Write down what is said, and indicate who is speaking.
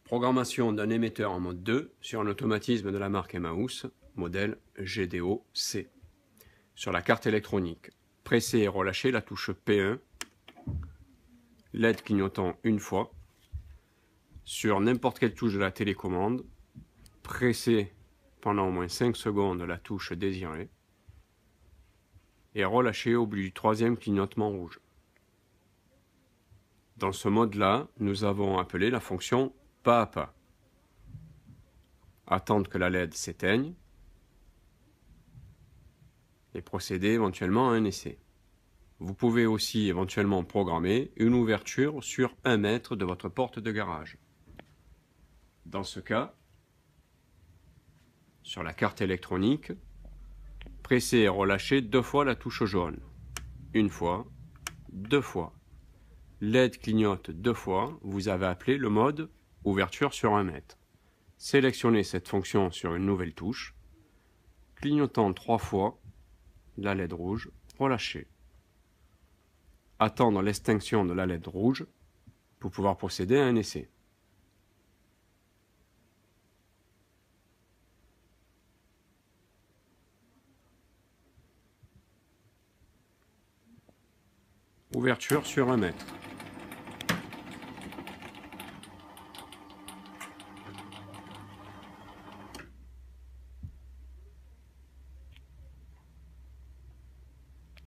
Speaker 1: Programmation d'un émetteur en mode 2 sur un automatisme de la marque Emmaüs, modèle GDO-C. Sur la carte électronique, pressez et relâchez la touche P1, LED clignotant une fois. Sur n'importe quelle touche de la télécommande, pressez pendant au moins 5 secondes la touche désirée et relâchez au bout du troisième clignotement rouge. Dans ce mode-là, nous avons appelé la fonction pas à pas. Attendre que la LED s'éteigne et procéder éventuellement à un essai. Vous pouvez aussi éventuellement programmer une ouverture sur 1 mètre de votre porte de garage. Dans ce cas, sur la carte électronique, pressez et relâchez 2 fois la touche jaune. 1 fois, 2 fois. LED clignote 2 fois, vous avez appelé le mode ouverture sur 1 mètre. Sélectionnez cette fonction sur une nouvelle touche, clignotant 3 fois, la LED rouge, relâchez. Attendre l'extinction de la LED rouge pour pouvoir procéder à un essai. Ouverture sur 1 mètre.